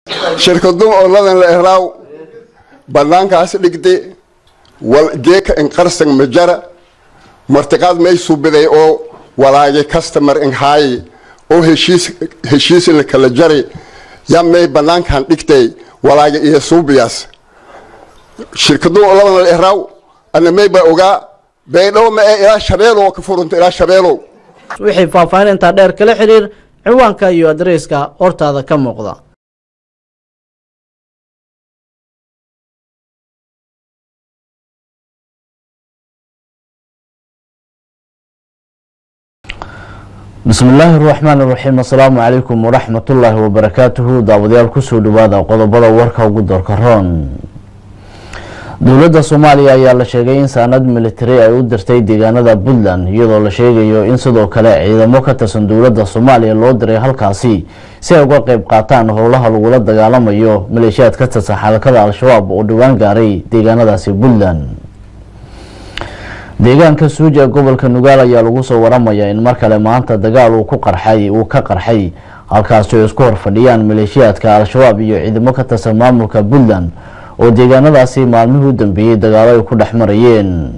shirkadu oo ladan la ehraaw banaankaas dhigtay wal geeka in qarsan majara martiqaad may suubiday oo walaage customer in hay oo heshiis la kala jaray yamay banaankan dhigtay walaage iyo suubiyas shirkadu oo ladan la ehraaw ana may ba ogaa beedo ma ila shabeelo ka furunta ila shabeelo wixii faahfaahinta dheer kala xiriir ciwaanka iyo adreeska hortaada ka muuqda. بسم الله الرحمن الرحيم. السلام عليكم ورحمة الله وبركاته. داوديال كسو دبادا قضبادا وركا وقدر كران. دولة الصومالية ayaa la sheegay in saanad military ay u dirtay deegaanada Puntland iyadoo la sheegayo in sidoo kale ciidamo ka tirsan dowladda Soomaaliya loo diray halkaasi si ay uga qayb qaataan howlaha lagula dagaalamayo maleeshiyaad ka tirsan xarakada Al-Shabaab oo dhawaan gaaray deegaanadaasi Puntland. deegaanka Suuja gobolka Nugaal ayaa lagu soo waramayaa in markale maanta dagaal uu ka qarxay halkaas oo isku horfadhiyaan maleeshiyaadka Al-Shabaab iyo ciidamo ka tirsan maamulka Puntland oo deegaanadaasi maalmihii u dambeeyay dagaalo ay ku dhaxmarayeen.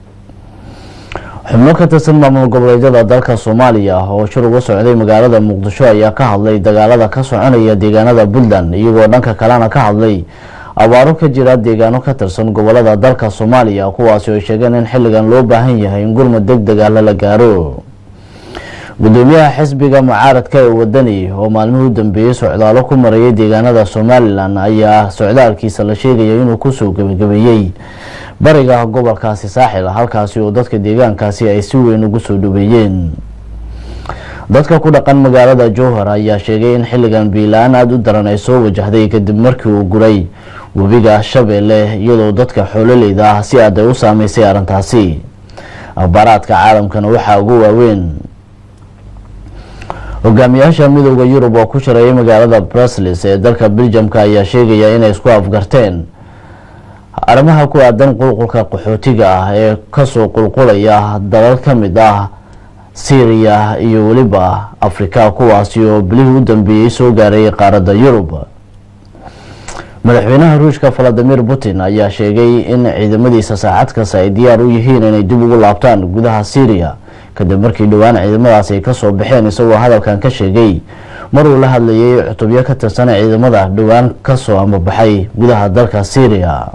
xubno ka tirsan maamul goboleedyada dalka Soomaaliya oo shir uga socday magaalada Muqdisho ayaa ka hadlay dagaalada ka soconaya deegaanada Puntland iyagoo dhanka kalena ka hadlay abaaro ka jira deegaano ka tirsan gobolada dalka Soomaaliya kuwaas oo sheegeen in xilligan loo baahan yahay in gurmad degdeg ah la gaaro. gudoomiyaha xisbiga mucaaradka ee wadani oo maalmihii u dambeeyay socdaalo ku marayay deegaanada Somaliland ayaa socdaalkiisa la sheegay inuu ku soo gabagabeeyay bariga gobolkaasi Saaxil halkaas oo dadka deegaankaasi ay si weyn ugu soo dhaweeyeen. dadka ku dhaqan magaalada Jowhar ayaa sheegay in xilligan biilaan aad u daran ay soo wajahday kadib markii uu guray webiga Shabeelle iyadoo dadka xoololeyda ah si aad ay u saameysay arintaasi. akhbaaraadka caalamkana waxaa ugu waaweyn hogaamiyaasha midowga Yurub oo ku shareeyay magaalada Brussels ee dalka Belgium-ka ayaa sheegaya inay isku afgarteen arrimaha ku aadan qulqulka qaxootiga ah ee ka soo qulqulaya dalal ka mid ah Syria iyo waliba Afrika kuwaas oo bilihii u dambeeyay soo gaaray qaaradda Yurub. madaxweynaha Ruushka Vladimir Putin ayaa sheegay in ciidamadiisa saacad kasta ay diyaar u yihiin inay dib ugu laabtaan gudaha Syria kadib markii dhawaan ciidamadaas ay ka soo baxeen isagoo hadalkan ka sheegay maruu la hadlayay cutubyo ka tirsan ciidamada dhawaan ka soo ambaxay gudaha dalka Syria.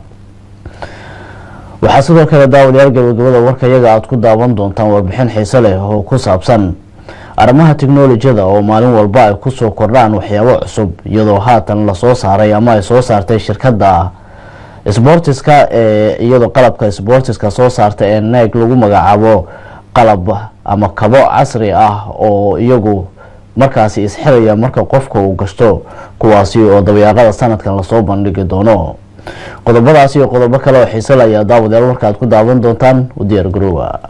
waxaa sidoo kale daawadayaal gabagabada warkayaga aad ku daawan doontaan warbixin xiiso leh oo ku saabsan arrimaha tiknoolajiyada oo maalin walba ay ku soo kordhaan waxyaabo cusub iyadoo haatan la soo saaray ama ay soo saartay shirkadda sportiska iyadoo qalabka sportiska soo saartay ee Nike lagu magacaabo qalab ama kabo casri ah oo iyagu markaasi isxiraya marka qofka uu gasto kuwaasi oo dabayaaqada sanadkan la soo bandhigi doono. qodobadaasi iyo qodobo kale oo xiiso leh ayaa daawadayaal warka aad ku daawan doontaan u diyaar garooba.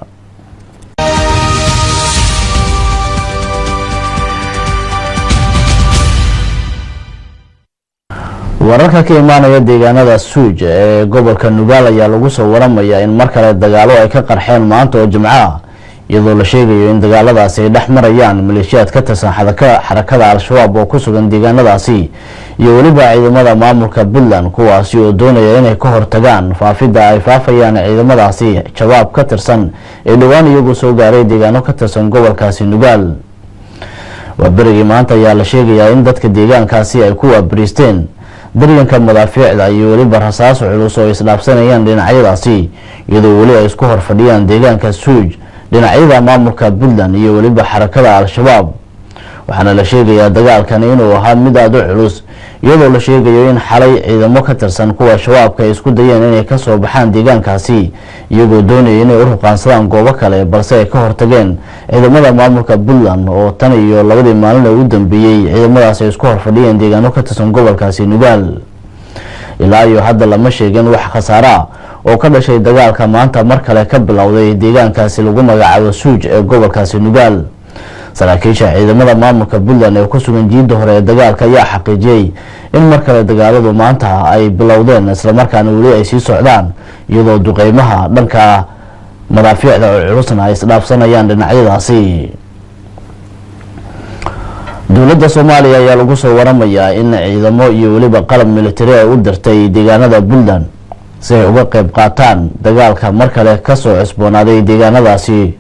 wararka ka imaanaya deegaanada Suuj ee gobolka Nugaal ayaa lagu soo waramayaa in markale dagaalo ay ka qarxeen maanta oo Jimcaha iyadoo la sheegayo in dagaaladaasi ay dhaxmarayaan maleeshiyaad ka tirsan xarakada Al-Shabaab oo ku sugan deegaanadaasi iyo waliba ciidamada maamulka Puntland kuwaas oo doonaya inay ka hortagaan faafida ay faafayaan ciidamadaasi shabaab ka tirsan ee dhawaan iyagu soo gaaray deegaano ka tirsan gobolkaasi Nugaal. wabarigii maanta ayaa la sheegayaa in dadka deegaankaasi ay ku waabariisteen daryanka madaafiicda iyo waliba rasaas culus oo isdhaafsanayaan dhinacyadaasi iyadoo wali ay isku horfadhiyaan deegaanka Suuj dhinacyada maamulka Puntland iyo waliba xarakada Al-Shabaab. waxaana la sheegayaa dagaalkan inuu ahaa mid aad u culus iyadoo la sheegayo in xalay ciidamo ka tirsan kuwa shabaabka ay isku dayeen inay ka soo baxaan deegaankaasi iyagoo doonaya inay u ruqaansadaan goobo kale balse ay ka hortageen ciidamada maamulka Puntland oo tan iyo labadii maalin ugu dambeeyay ciidamadaas ay isku horfadhiyeen deegaano ka tirsan gobolkaasi Nugaal. ilaa iyo hadda lama sheegin wax khasaare oo ka dhashay dagaalka maanta mar kale ka bilowday deegaankaasi lagu magacaabo Suuj ee gobolkaasi Nugaal. saraakiisha ciidamada maamulka Puntland ee ku sugan jiidda hore ee dagaalka ayaa xaqiijiyay in mar kale dagaaladu maanta ay bilowdeen isla markaana wali ay sii socdaan iyadoo duqeymaha dhanka madaafiicda oo culusna ay isdhaafsanayaan dhinacyadaasi. dowladda Soomaaliya ayaa lagu soo waramayaa in ciidamo iyo waliba qalab militari ay u dirtay deegaanada Puntland si ay uga qayb qaataan dagaalka mar kale ka soo cusboonaaday deegaanadaasi.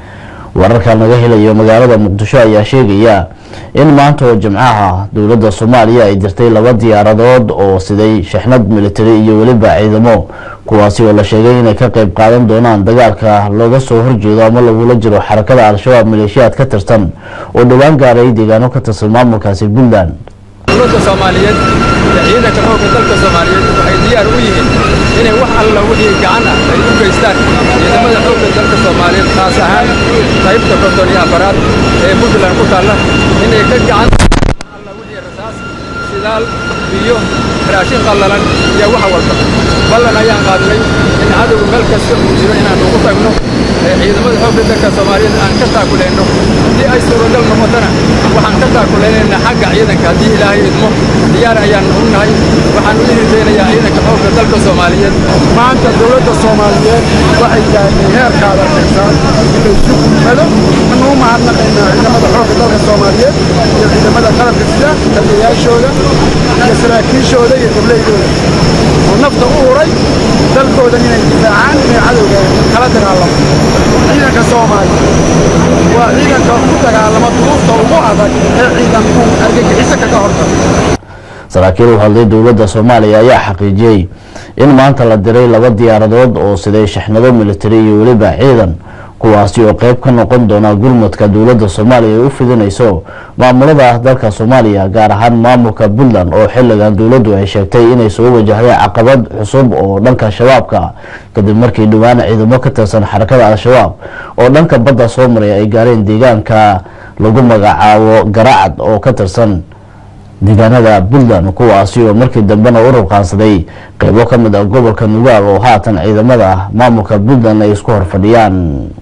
wararka laga helayo magaalada Muqdisho ayaa sheegaya in maanta oo Jimcaha dowladda Soomaaliya ay dirtay laba diyaaradood oo siday shixnad militari iyo waliba ciidamo kuwaasi oo la sheegay inay ka qayb qaadan doonaan dagaalka looga soo horjeedo ama lagula jiro xarakada Al-Shabaab maleeshiyaad ka tirsan oo dhawaan gaaray deegaano ka tirsan maamulkaasi Puntland. dowladda Soomaaliyeed ciidanka xoogga dalka Soomaaliyeed waxay diyaar u yihiin inay wax alla wixii gacan ah ay u geystaan ciidamada xoogga dalka Soomaaliyeed taas ahaan qaybta konton afaraad ee Puntland ku taala inay ka gacan alla wixii rasaas sidaal iyo raashin qallalan iyo wax walba ballan ayaan qaadnay in cadowga meel kasta uu jiro inaan ugu tagno ciidamada xoogga dalka Soomaaliyeed aan ka taakuleeno haddii ay suuragal noqotana waxaan ka taakuleynaa xagga ciidanka haddii Ilaahay idmo diyaar ayaan u nahay waxaan u direynayaa ciidanka xoogga dalka Soomaaliyeed maanta dowladda Soomaaliyeed waxay gaartay heerkaada tirsan inay si gudbado anuu mahadnaqaynaa ciidamada xoogga dalka Soomaaliyeed iyo ciidamada qalabka sida taliyayaashooda iyo saraakiishooda iyo gabdhaydooda oo nafta u huray dalkooda inay difaacaan inay cadowga kala dagaalamo ciidanka Soomaaliyeed waa ciidanka ku dagaalama duruufta ugu adag ee ciidanku argagixisa kaga hortaga. saraakiil u hadlay dowladda Soomaaliya ayaa xaqiijiyay in maanta la diray laba diyaaradood oo siday shixnado militari iyo waliba ciidan kuwaasi oo qayb ka noqon doona gurmadka dowladda Soomaaliya u fidinayso maamulada dalka Soomaaliya gaar ahaan maamulka Puntland oo xilligan dowladdu ay sheegtay inay soo wajahday caqabad cusub oo dhanka shabaabka kadib markii dhawaan ciidamo ka tirsan xarakada Al-Shabaab oo dhanka badda soo maray ay gaareen deegaanka lagu magacaabo Garacad oo ka tirsan deegaanada Puntland kuwaasi oo markii dambena u ruqaansaday qaybo ka mid ah gobolka Nugaal oo haatan ciidamada maamulka Puntland ay isku horfadhiyaan.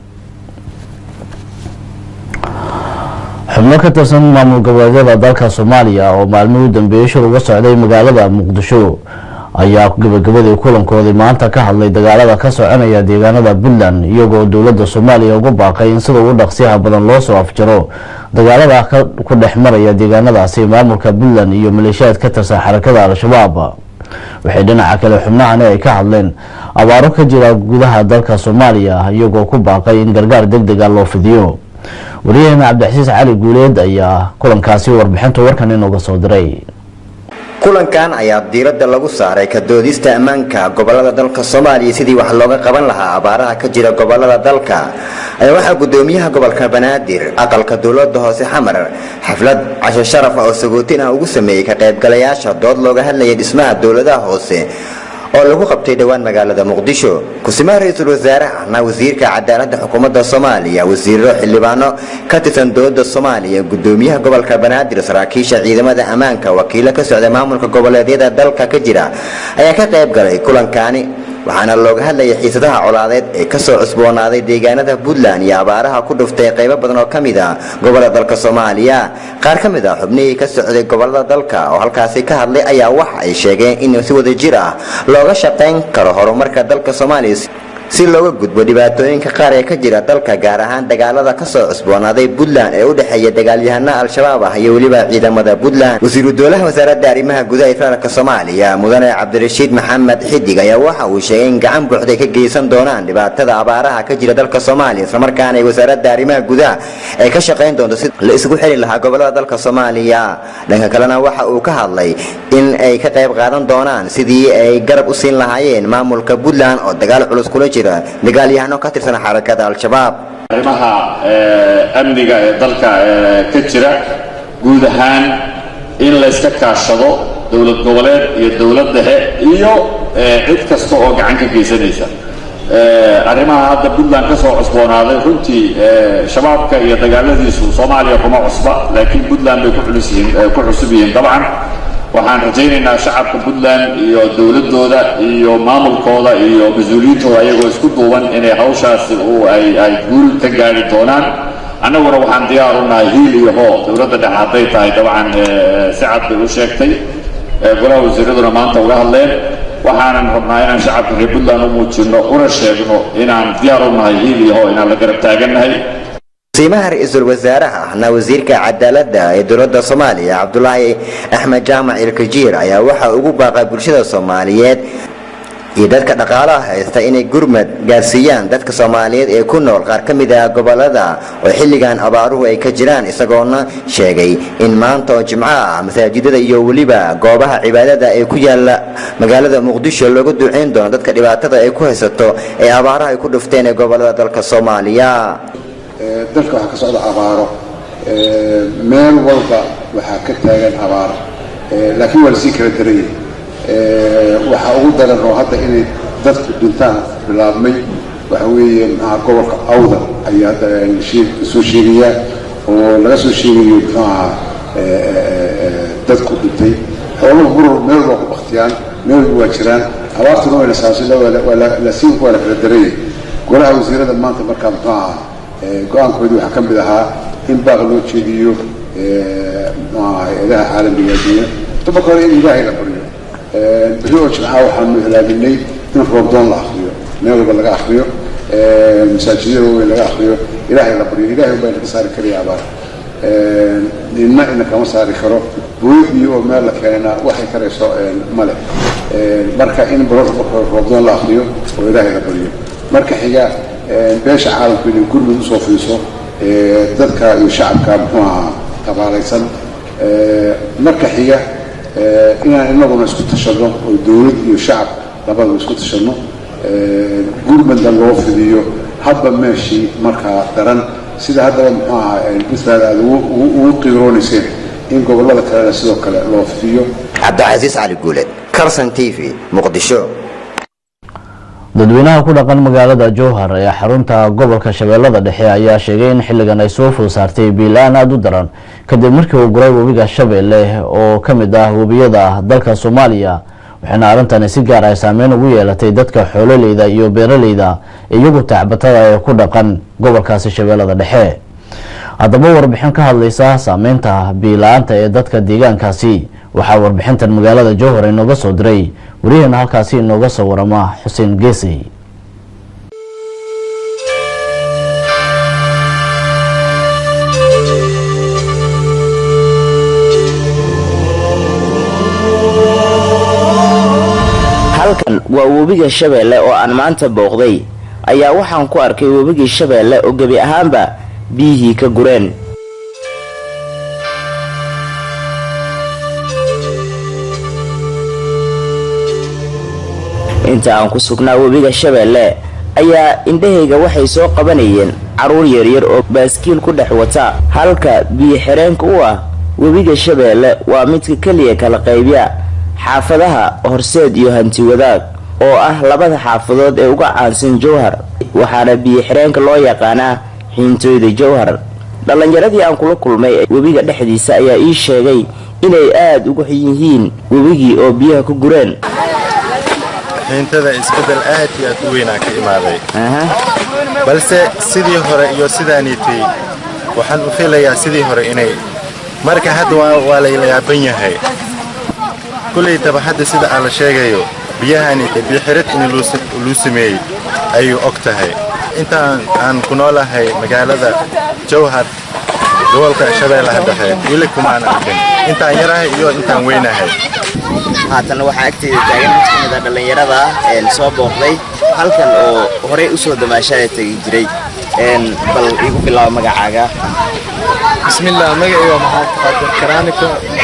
xubno ka tirsan maamul goboleedyada dalka Soomaaliya oo maalmihii u dambeeyay shir uga socday magaalada Muqdisho ayaa gabagabadii kulankoodii maanta ka hadlay dagaalada ka soconaya deegaanada Puntland iyagoo dowladda Soomaaliya ugu baaqay in sida ugu dhaqsiyaha badan loo soo afjaro dagaalada ku dhex maraya deegaanadaasi maamulka Puntland iyo maleeshiyaad ka tirsan xarakada Al-Shabaab. waxay dhinaca kale xubnahani ay ka hadleen abaaro ka jira gudaha dalka Soomaaliya iyagoo ku baaqay in gargaar degdeg ah loo fidiyo. wariyahana Cabdixasiis Cali Guuleed ayaa kulankaasi warbixinta warkan inooga soo diray. kulankan ayaa diiradda lagu saaray ka doodista ammaanka gobolada dalka Soomaaliya sidii wax looga qaban lahaa abaaraha ka jira gobolada dalka. ayaa waxa gudoomiyaha gobolka Banaadir aqalka dowladda hoose Xamar xaflad casho sharaf oo sagootin ah ugu sameeyay ka qaybgalayaasha dood looga hadlayay dhismaha dowladaha hoose oo lagu qabtay dhawaan magaalada Muqdisho. kusimaha ra'iisul wasaaraha wasiirka cadaaladda xukuumadda Soomaaliya wasiirro xildhibaano ka tirsan dowladda Soomaaliya gudoomiyaha gobolka Banaadir saraakiisha ciidamada ammaanka wakiilo ka socda maamulka goboleedyada dalka ka jira ayaa ka qayb galay kulankani waxaana looga hadlayay xiisadaha colaadeed ee ka soo cusboonaaday deegaanada Puntland iyo abaaraha ku dhuftay qaybo badan oo kamid ah gobolada dalka Soomaaliya. qaar kamid ah xubnihii ka socday gobolada dalka oo halkaasi ka hadlay ayaa waxa ay sheegeen in si wada jir ah looga shaqeyn karo horumarka dalka Soomaaliya si looga gudbo dhibaatooyinka qaar ee ka jira dalka gaar ahaan dagaalada ka soo cusboonaaday Puntland ee u dhaxeeya dagaalyahana Al-Shabaab ah iyo waliba ciidamada Puntland. wasiiru dowlaha wasaaradda arrimaha gudaha ee dalka Soomaaliya mudane Cabdirashiid Maxamed Xidig ayaa waxa uu sheegay in gacan buuxda ka geysan doonaan dhibaatada abaaraha ka jira dalka Soomaaliya isla markaana ay wasaaradda arrimaha gudaha ay ka shaqeyn doonto si la isugu xiri lahaa gobolada dalka Soomaaliya. dhanka kalena waxa uu ka hadlay in ay ka qayb qaadan doonaan sidii ay garab u siin lahaayeen maamulka Puntland oo dagaal culus kula dagaalyahano ka tirsan xarakada Al-Shabaab. arrimaha amniga ee dalka ka jira guud ahaan in la iska kaashado dowlad goboleed iyo dowlad dhexe iyo cid kasta oo gacan ka geysanaysa. arrimaha hadda Puntland ka soo cusboonaaday runtii shabaabka iyo dagaaladiisu Soomaaliya kuma cusba laakiin Puntland bay ku cusub yihiin dabcan. waxaan rajaynaynaa shacabka Puntland iyo dowladooda iyo maamulkooda iyo mas'uuliyiintooda ayagoo isku duuban inay hawshaasi ay guul ka gaari doonaan. annaguna waxaan diyaar u nahay hiil iyo hoo dowladda dhexe hadday tahay dabcan si cad bay u sheegtay golaha wasiiraduna maanta uga hadleen. waxaanan rabnaa inaan shacabka reer Puntland u muujino una sheegno inaan diyaar u nahay hiil iyo hoo inaan la garab taagannahay. قسيمها رئيس الوزراء أن وزير كعدالة دولة الصومالية عبد الله أحمد جامع الكجير أي وحى أجوبة قبل الصوماليات dadka dhaqaalaha haysta inay gurmad gaarsiiyaan dadka Soomaaliyeed ee ku nool qaar ka mid ah gobolada oo xilligan abaaruhu ay ka jiraan isagoona sheegay in maanta oo Jimcaha masaajidada iyo waliba goobaha cibaadada ay ku yaala magaalada Muqdisho loogu duceyn doono dadka dhibaatada ay ku haysato ee abaaraha ay ku dhufteen ee gobolada dalka Soomaaliya dalka waxa ka socda abaaro meel walba waxa ka taagan abaar laakiin wala si kala daray waxa ugu daran oo hadda inay dadku dhintaan bilaabmay waxa weeye gobolka Awda ayaa soo sheegaya oo laga soo sheegayo dadku dhintay xoolo gurur meel waa ku baqtiyaan meel waa jiraan abaartuna way saasila wala siin wala kala daray golaha wasiirada maanta markaa go'aankoodu waxa ka mid ahaa in baaq loo jeediyo ilaha caalamiga ah tabakar in ilaahay la bariyo بيجوا جماعة وحنا لابني نفرض دون الأخير نقول بالله أخير مساجد ولا أخير إلهي ربي إلهي بين صار كريه عبارة إنك كم صار خرا بوي وما لك أنا واحد كريه ملك مركا إن برضو دون الأخير وإلهي ربي مركا حاجة بيش عالم بين كل من صوف يصوف ذكر الشعب كم هو تباريسن مركا حاجة إننا نسكت تشرنا والدولة والشعب لبعض نسكت تشرنا قول من الله في ديو حبا ماشي مركا درن سيدا هذا مثل هذا وقيروني سين إن قبل الله كلا سيدا كلا الله في ديو عبد العزيز علي قولت كرسن تيفي مقدشو dadweynaha ku dhaqan magaalada Jowhar ee xarunta gobolka Shabeellada Dhexe ayaa sheegay in xilligan ay soo food saartay biilaan aad u daran kadib markii uu guray webiga Shabeelle oo kamid ah webiyada dalka Soomaaliya waxaana arrintan si gaar ah saameyn ugu yeelatay dadka xoololeyda iyo beeraleyda iyagu tacbatada ee ku dhaqan gobolkaasi Shabeellada Dhexe haddaba warbixin ka hadlaysa saameynta biilaanta ee dadka deegaankaasi waxa warbixintan magaalada Jowhar inooga soo diray wariyana halkaasi inooga soo warama Xuseen Geesi halkan waa webiga Shabeelle oo aan maanta booqday ayaa waxaan ku arkay webiga Shabeelle oo gabi ahaanba biyihii ka gureen inta aan ku sugnaa webiga Shabeelle ayaa indhahayga waxay soo qabanayeen caruur yar yar oo baaskiil ku dhex wata halka biyo xireenka u ah webiga Shabeelle waa midka kaliya kala qaybiya xaafadaha Horseed iyo Hanti Wadaag oo ah labada xaafadood ee uga caansan Jowhar waxaana biyo xireenka loo yaqaanaa Xiintooyda Jowhar dhalinyaradii aan kula kulmay webiga dhexdiisa ayaa ii sheegay inay aad ugu yihiin webigii oo biyaha ku gureen intada isbedel aad iyo aad u weyn ka imaaday balse sidii hore iyo sidaanitay waxaan u filayaa sidii hore inay marka hadda waa la yaaban yahay kulay tabahada sida aan la sheegayo biyahani biyo xirid in loo sameeyay ayuu og tahay intaan aan ku noolahay magaalada Jowhar gobolka Shabeellaha Dhexe wili kuma aan arkin intaan yarahay iyo intaan weynahay haatan waxa agteeda taagan mid kamid ah dhalinyarada ee soo booqday halkan oo hore u soo damaashay tagay jiray bal igu bilaw magacaaga bismillah magacayga maxamed Qaadir Karaani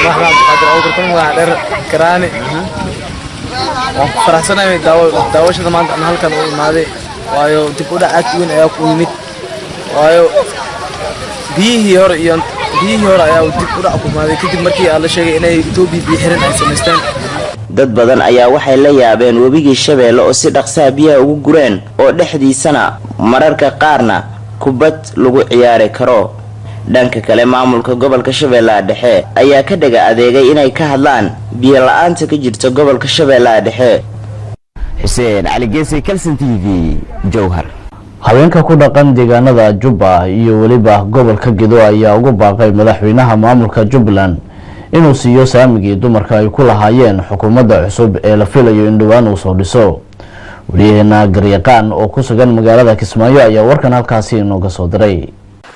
Karaani waan ku faraxsanahay daawashada maanta aan halkan u imaaday waayo dib u dhac aad weyn ayaa ku yimid waayo biyihii hore ayaa dib u dhac ku imaaday kadib markii aan la sheegay inay Itoobiya biyo xiran ay sameystaan dad badan ayaa waxay la yaabeen webigii Shabeelle oo si dhaqso biyaha ugu gureen oo dhexdiisana mararka qaarna kubad lagu ciyaari karo dhanka kale maamulka gobolka Shabeellaha Dhexe ayaa ka dhaga adeegay inay ka hadlaan biyo la'aanta ka jirta gobolka Shabeellaha Dhexe Xuseen Ali Geesi Kalsan TV Jowhar haweenka ku dhaqan deegaanada Jubba iyo waliba gobolka Gedo ayaa ugu baaqay madaxweynaha maamulka Jubbaland inuu siiyo saamigii dumarka ay ku lahaayeen xukuumadda cusub ee la filayo in dhawaan uu soo dhiso wariyahana Garyaqaan oo ku sugan magaalada Kismaayo ayaa warkan halkaasi inooga soo diray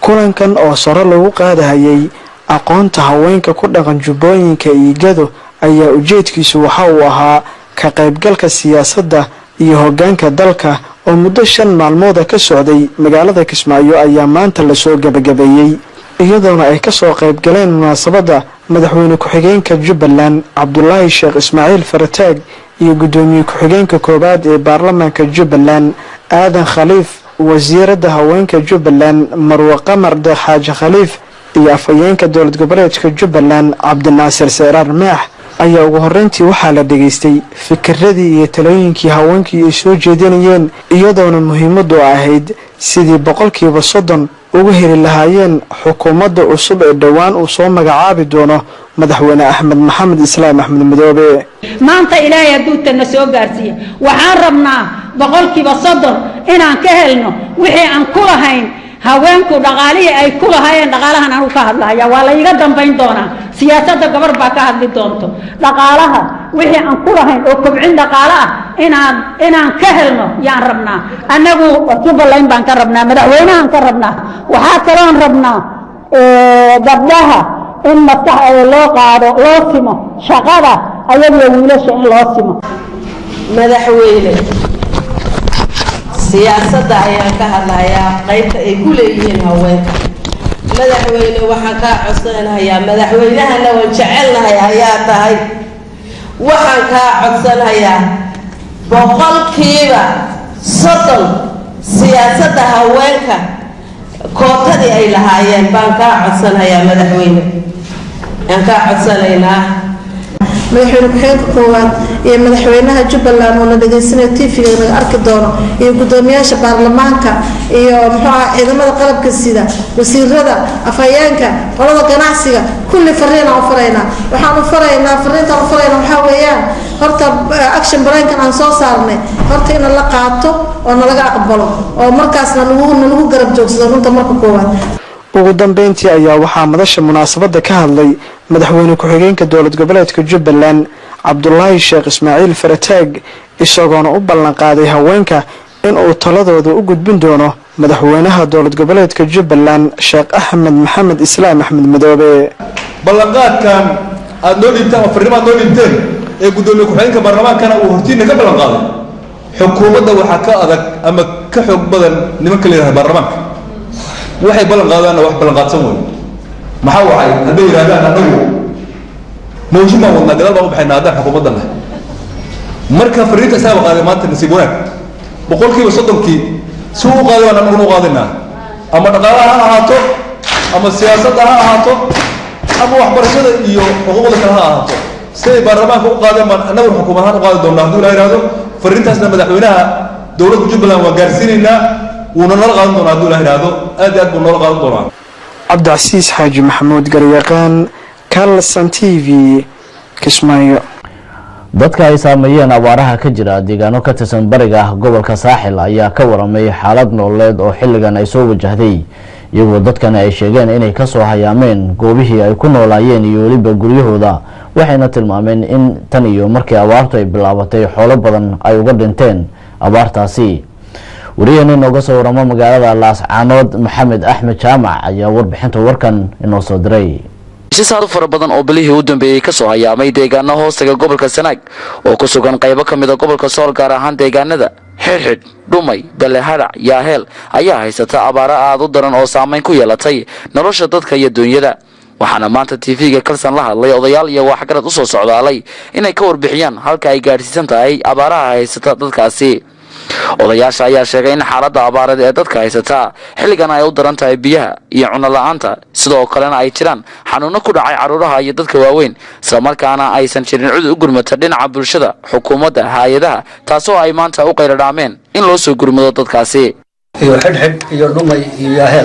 kulankan oo sare lagu qaadahayay aqoonta haweenka ku dhaqan jubbooyinka iyo gado ayaa ujeedkiisu waxa uu ahaa ka qaybgalka siyaasadda iyo hoggaanka dalka oo muddo 5 maalmood ka socday magaalada Kismaayo ayaa maanta la soo gabagabeeyay iyadoona ay ka soo qayb galeen munaasabada madaxweyne ku-xigeenka Jubbaland Cabdullaahi Sheekh Ismaaciil Farataag iyo gudoomiye ku-xigeenka koobaad ee baarlamaanka Jubbaland Aadan Khaliif wasiirada haweenka Jubbaland Marwa Qamar Xaaji Khaliif iyo afhayeenka dowlad goboleedka Jubbaland Cabdinaasir Seeraar Maax ayaa ugu horeyntii waxaa la dhageystay fikradii iyo talooyinkii haweenkii ay soo jeedinayeen iyadoona muhiimadu ahayd sidii 30% ugu heli lahaayeen xukuumadda cusub ee dhawaan uu soo magacaabi doono madaxweyne Axmed Maxamed Islaam Axmed Madoobe maanta ilaahay hadduu tana soo gaarsiiyo waxaan rabnaa 30% inaan ka helno wixii aan ku lahayn haweenku dhaqaalihii ay ku lahaayeen dhaqaalahan aan u ka hadlaaya waa la iga dambayn doonaa siyaasadda gabar baa ka hadli doonto dhaqaalaha wixii aan ku lahayn oo kobcin dhaqaale ah inaan ka helno yaan rabnaa annagu Jubbaland baan ka rabnaa madaxweynahan ka rabnaa waxaa kaloon rabnaa gabdhaha in maskaxda loo qaado loo simo shaqada ayadoo wiilasha in loo simo madaxweyne siyaasadda ayaan ka hadlayaa qaybta ay ku leeyihiin haweenka madaxweyne waxaan ka codsanayaa madaxweynahana waan jecelnahay ayaa tahay waxaan ka codsanayaa 30% siyaasadda haweenka kootadii ay lahaayeen baan ka codsanayaa madaxweyne aan ka codsanaynaa madaxweyne ku-xigeenka koowaad iyo madaxweynaha Jubbaland oo la dhageysanayo TV-ga laga arki doono iyo gudoomiyaasha baarlamaanka iyo ciidamada qalabka sida wasiirada afhayeenka qolada ganacsiga kulli fariina u faraynaa waxaan u faraynaa fariinta u faraynaa waxa weeyaan horta action plan-kan aan soo saarnay horta in la qaato oo nalaga aqbalo oo markaasna lagu garab joogsado runta marka koowaad ugu dambeyntii ayaa waxaa madasha munaasabada ka hadlay madaxweyne ku-xigeenka dowlad goboleedka Jubbaland Cabdullaahi Sheekh Ismaaciil Farataag isagoona u ballan qaaday haweenka in uu taladooda u gudbin doono madaxweynaha dowlad goboleedka Jubbaland Sheekh Axmed Maxamed Islaam Axmed Madoobe ballanqaadkan aad noo dhigtaan fariimaha noo dhigteen ee gudoomiye ku-xigeenka baarlamaankana uu hortiina ka ballan qaaday xukuumadda waxaa ka adag ama ka xoog badan nimanka leeyahay baarlamaanka waxay ballan qaadaanna wax ballan qaadsan weyn maxaa wacay hadday yidhaahdaan annagu mawjin baan wadnaa gadaal baan u baxaynaa haddaan xukuumaddan leh marka fariinta isaaba qaaday maanta nasiib wanaag 30% si uu qaaday baan annaguna u qaadaynaa ama dhaqaalaha ha ahaato ama siyaasadda ha ahaato ama waxbarashada iyo xuquuqda kale ha ahaato siday baarlamaanka u qaadeen baan annaguna xukuumad ahaan u qaadi doonaa hadduu ilaa yidhaahdo fariintaasna madaxweynaha dowladda Jubbaland waa gaarsiinaynaa wuuna nala qaadan doonaa hadduu ilaa yidhaahdo aad iyo aad buu nala qaadan doonaa Cabdicasiis Xaaji Maxamuud Garyaqaan Kalsan TV Kismaayo dadka ay saameeyeen abaaraha ka jira deegaano ka tirsan bariga gobolka Saaxil ayaa ka waramay xaalad nololeed oo xilligan ay soo wajahday iyagoo dadkan ay sheegeen inay ka soo hayaameen goobihii ay ku noolaayeen iyo waliba guryahooda waxayna tilmaameen in tan iyo markii abaartu ay bilaabatay xoolo badan ay uga dhinteen abaartaasi wariyeen inooga soo waramo magaalada Laascaanood Maxamed Axmed Jaamac ayaa warbixinta warkan inoo soo diray sisaad fara badan oo bilihii u dambeeyay ka soo hayaamay deegaano hoostaga gobolka Sanaag oo ku sugan qaybo kamid ah gobolka Sool gaar ahaan deegaanada Xirxid Dhumay Baleharac Yaahel ayaa haysata abaara aad u daran oo saameyn ku yeelatay nolosha dadka iyo dunyada waxaana maanta TV-ga Kalsan la hadlay odayaal iyo waxgarad u soo socdaalay inay ka warbixiyaan halka ay gaarsiisan tahay abaaraha haysata dadkaasi odayaasha ayaa sheegay in xaaladda abaareed ee dadka haysata xilligan ay u daran tahay biyaha iyo cunno la'aanta sidoo kalena ay jiraan xanuuno ku dhacay caruuraha iyo dadka waaweyn isla markaana aysan jirin cid u gurmata dhinaca bulshada xukuumadda hay'adaha taasoo ay maanta u qayradhaameen in loo soo gurmado dadkaasi iyo Xidhxid iyo Dhumay iyo Yaahel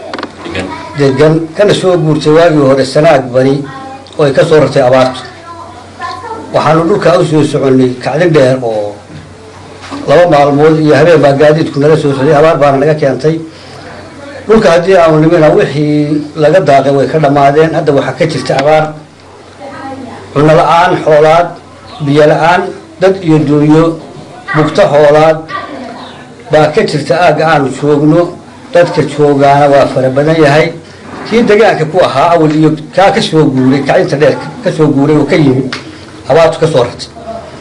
deegaan kana soo guurtay waagii hore Sanaag bani oo ay ka soo rartay abaartu waxaanu dhulka u soo soconay kacdin dheer oo 2 maalmood iyo habeen baa gaadiidku nala soo socday abaar baana naga keentay dhulka haddii aanu nimina wixii laga daaqay way ka dhammaadeen hadda waxaa ka jirta abaar cunno la'aan xoolaad biyo la'aan dad iyo duunyo bugta xoolaad baa ka jirta aagga aanu joogno dadka joogaana waa fara badan yahay kii deegaanka ku ahaa awal iyo kaa ka soo guuray kacinta dheer ka soo guuray oo ka yimid abaartu ka soo ratay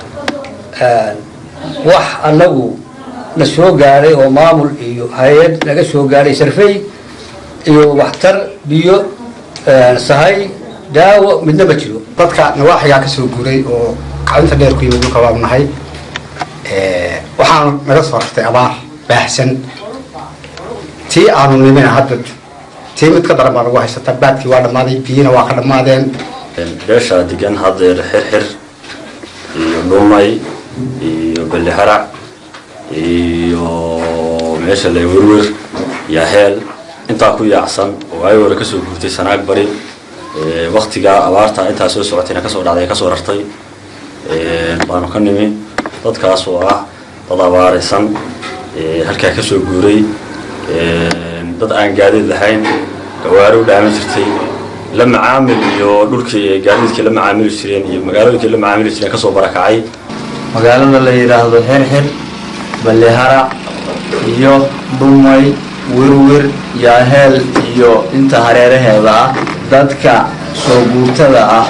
wax annagu la soo gaaray oo maamul iyo hay-ad laga soo gaaray sarfey iyo waxtar biyo sahay daawo midna ma jiro dadka nawaaxigaa ka soo guuray oo kacinta dheer ku yimid dhulka waanu nahay waxaan naga soo ratay abaar baahsan tii aanu nimina hadda tii mid ka daran baa nagu haysata baadkii waa dhammaaday biyina waa ka dhammaadeen beesha degan haddeer xirxir iyo dhumay iyo balliharac iyo meesha la werwer iyo heel intaa ku yaacsan oo ay hore ka soo guurtay sanaag bari waqtiga abaarta intaa soo socotayna ka soo dhacday ka soo rartay baanu ka nimi dadkaas oo ah dad abaaraysan halkaa ka soo guuray dad aan gaadiid lahayn gawaari u dhaaman jirtay la macaamil iyo dhulkii gaadiidkii la macaamili jireen iyo magaalooyinkii la macaamili jireen ka soo barakacay magaalada la yiraahdo xirxir balliharac iyo dhumay werwer yaaheel iyo inta hareeraheeda ah dadka soo guurtada ah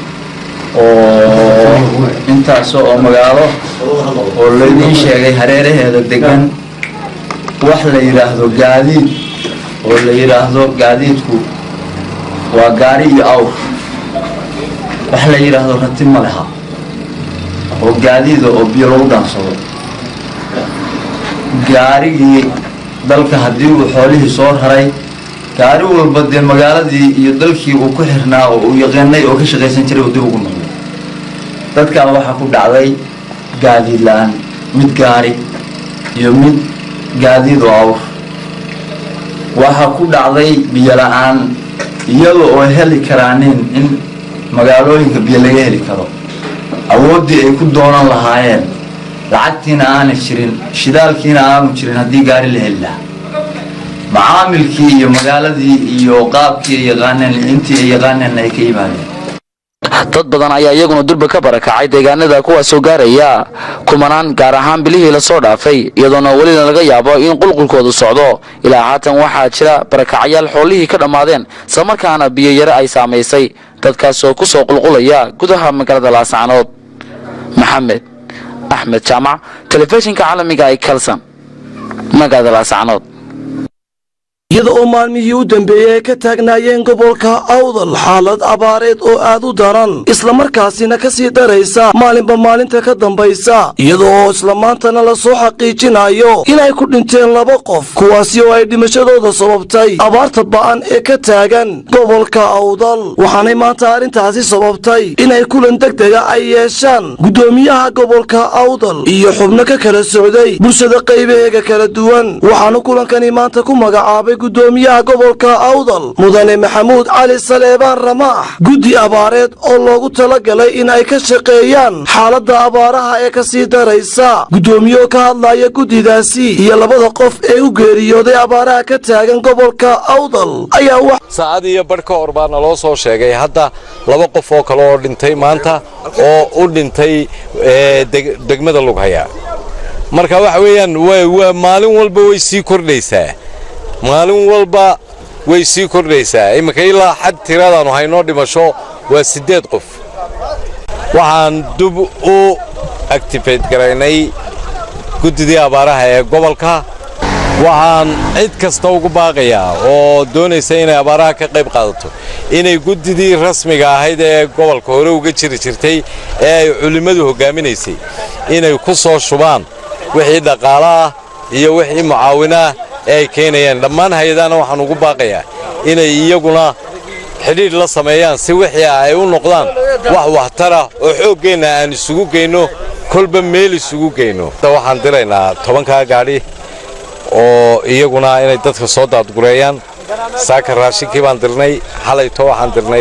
oo intaas oo magaalo oo laydin sheegay hareeraheeda degan wax la yiraahdo gaadiid oo la yiraahdo gaadiidku waa gaari iyo awr wax la yiraahdo rati ma laha oo gaadiida oo biyo lagu dhaansado gaarigii dalka haddii uu xoolihii soo raray gaari walba dee magaaladii iyo dalkii uu ku xirnaa oo uu yaqaanay oo ka shaqaysan jiray oo dib ugu noqday dadkaa waxaa ku dhacday gaadiid la-aan mid gaari iyo mid gaadiid oo awr waxaa ku dhacday biyo la-aan iyada oo heli karaanin in magaalooyinka biyo laga heli karo awooddii ay ku doonan lahaayeen lacagtiina aana jirin shidaalkiina aanu jirin haddii gaari la heli lahaa macaamilkii iyo magaaladii iyo qaabkii ay yaqaaneen intii ay yaqaaneen ay ka yimaadeen dad badan ayaa iyaguna durba ka barakacay deegaanada kuwaasoo gaaraya kumanaan gaar ahaan bilihii lasoo dhaafay iyadoona welina laga yaabo in qulqulkoodu socdo ilaa haatan waxaa jira barakacayaal xoolihii ka dhammaadeen islamarkaana biyo yare ay saamaysay dadkaasoo ku soo qulqulaya gudaha magaalada laascaanood maxamed axmed jaamac telefishinka caalamiga ay kalsan magaalada laascaanood iyada oo maalmihii u dambeeyey ay ka taagnaayeen gobolka awdal xaalad abaareed oo aad u daran islamarkaasina ka sii daraysa maalinba maalinta ka dambaysa iyada oo isla maantana lasoo xaqiijinayo inay ku dhinteen 2 qof kuwaasi oo ay dhimashadooda sababtay abaarta ba'an ee ka taagan gobolka awdal waxaanay maanta arrintaasi sababtay inay kulan degdega ay yeeshaan gudoomiyaha gobolka awdal iyo xubno ka kala socday bulshada qaybaheega kala duwan waxaanu kulankani maanta ku magacaabay gudoomiyaha gobolka awdal mudane maxamuud cali saleebaan ramaax guddi abaareed oo loogu talagalay in ay ka shaqeeyaan xaaladda abaaraha ee ka sii daraysa gudoomiye ka hadlaya guddidaasi iyo 2 qof ee u geeriyooday abaaraha ka taagan gobolka awdal ayaa saacad iyo bar ka hor baa naloo soo sheegay hadda 2 qof oo kale oo dhintay maanta oo u dhintay degmada Lughaya marka waxa weeyaan maalin walba way sii kordhaysaa maalin walba way sii kordhaysaa imika ilaa xad tiradaanu hayno dhimasho waa 8 qof waxaan dib u activate garaynay guddidii abaaraha ee gobolka waxaan cid kasta ugu baaqayaa oo doonaysa inay abaaraha ka qayb qaadato inay guddidii rasmiga ahayd ee gobolka hore uga jiri jirtay ee ay culimadu hogaaminaysay inay ku soo shubaan wixii dhaqaale ah iyo wixii mucaawina ay keenayaan dhammaan hay'adaana waxaan ugu baaqayaa inay iyaguna xidhiidh la sameeyaan si wixii ay u noqdaan wax waxtar ah oo xooggeena aan isugu geyno kolba meel isugu geyno waxaan diraynaa 10 gaari oo iyaguna inay dadka soo daadgureeyaan saaka raashinkii baan dirnay xalayto waxaan dirnay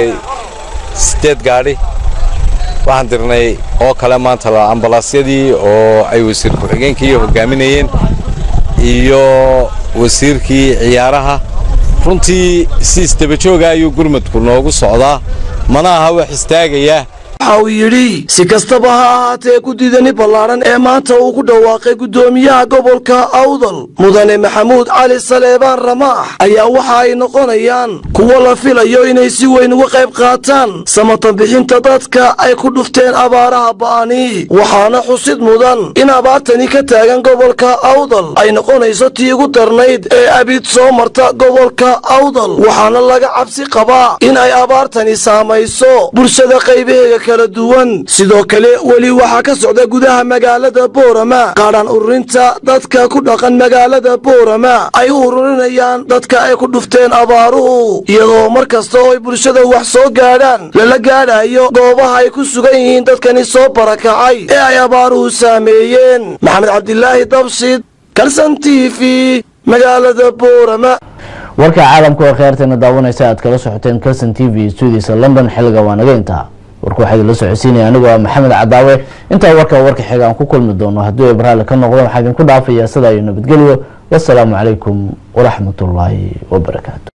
8 gaari waxaan dirnay oo kale maanta la ambalaasyadii oo ay wasiir ku-xigeenkii hogaaminayeen iyo wasiirkii ciyaaraha runtii si isdaba jooga ayuu gurmadku noogu socdaa mana aha wax istaagaya waxa uu yidhi si kastaba ha ahaatee guddidani ballaaran ee maanta uu ku dhawaaqay guddoomiyaha gobolka awdal mudane maxamuud cali saleebaan ramaax ayaa waxa ay noqonayaan kuwo la filayo inay si weyn uga qayb qaataan samatan bixinta dadka ay ku dhufteen abaaraha ba'ani waxaana xusid mudan in abaartani ka taagan gobolka awdal ay noqonayso tii ugu darnayd ee abid soo marta gobolka awdal waxaana laga cabsi qabaa in ay abaartani saamayso bulshada qaybaheega kala duwan sidoo kale weli waxaa ka socda gudaha magaalada boorama qaadhaan ururinta dadka ku dhaqan magaalada boorama ay u ururinayaan dadka ay ku dhufteen abaaruhu iyadoo mar kasta oo ay bulshada wax soo gaadhaan lala gaadhayo goobaha ay ku sugan yihiin dadkani soo barakacay ee ay abaaruhu saameeyeen maxamed cabdilaahi dabsid kalsan t v magaalada boorama warka caalamku ee kheyrteena daawanaysa aad kala socoteen kalsan t v studiisa london xilliga waa naga intaa warku waxaa idinla socodsiinaya anigoo ah maxamed cadaawe intaa warka xiga aan ku kulmi doono haddii ay barhaale ka noqdo waxaa idinku dhaafayaa sidaa iyo nabadgelyo wassalaamu calaykum waraxmatullaahi wabarakaatu